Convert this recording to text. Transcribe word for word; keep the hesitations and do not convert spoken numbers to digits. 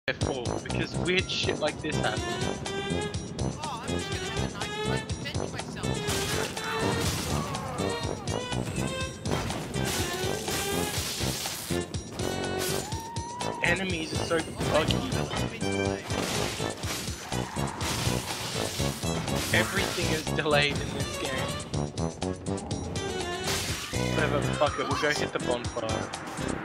Careful, because weird shit like this happens. Oh, I'm just gonna have a nice time defending myself. Enemies are so buggy. Everything is delayed in this game. Whatever, fuck it, we'll go hit the bonfire.